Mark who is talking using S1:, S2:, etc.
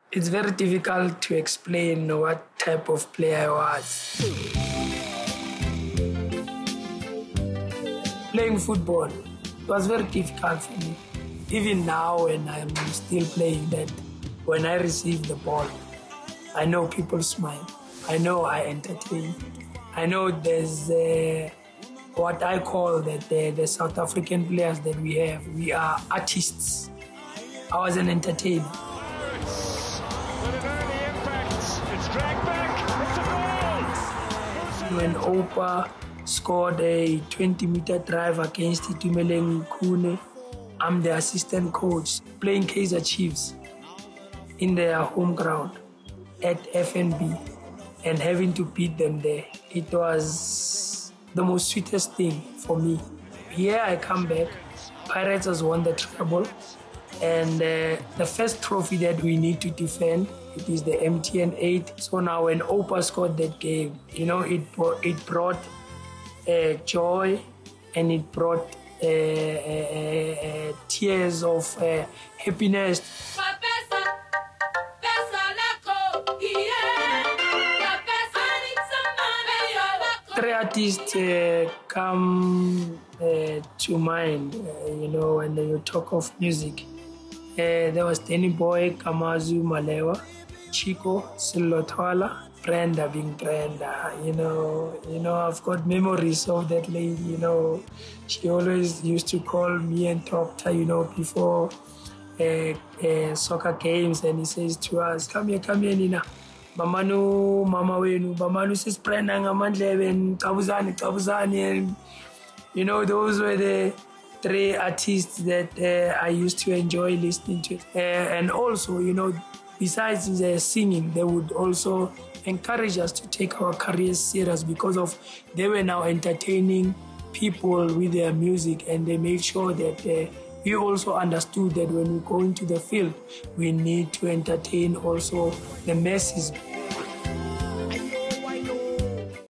S1: It's very difficult to explain what type of player I was. Playing football was very difficult for me. Even now when I'm still playing that, when I receive the ball, I know people smile. I know I entertain. I know there's what I call the South African players that we have. We are artists. I was an entertainer. When Oupa scored a 20-meter drive against Itumeleng Khune, I'm the assistant coach playing Kaizer Chiefs in their home ground at FNB and having to beat them there. It was the most sweetest thing for me. Here I come back, Pirates has won the treble, and the first trophy that we need to defend, it is the MTN 8. So now when Oupa scored that game, it brought joy, and it brought tears of happiness. Three artists come to mind, when you talk of music. There was Danny Boy, Kamazu Malewa, Chico, Silotwala, Brenda being Brenda. I've got memories of that lady. She always used to call me and talk to her, before soccer games, and he says to us, come here, Nina. Mamanu, Mama Wenu, Mamanu says Brenda, Ngamandleben, Kabuzani. Those were the three artists that I used to enjoy listening to. And also, besides singing, they would also encourage us to take our careers serious because they were now entertaining people with their music, and they made sure that we also understood that when we go into the field, we need to entertain also the masses.